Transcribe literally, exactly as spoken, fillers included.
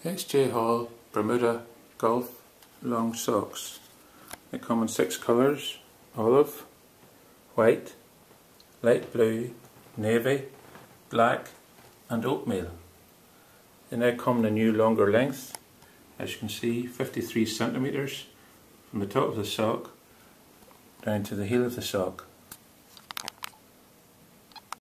H J Hall Bermuda Golf long socks. They come in six colours: olive, white, light blue, navy, black and oatmeal. They now come in a new longer length, as you can see, fifty-three centimetres from the top of the sock down to the heel of the sock.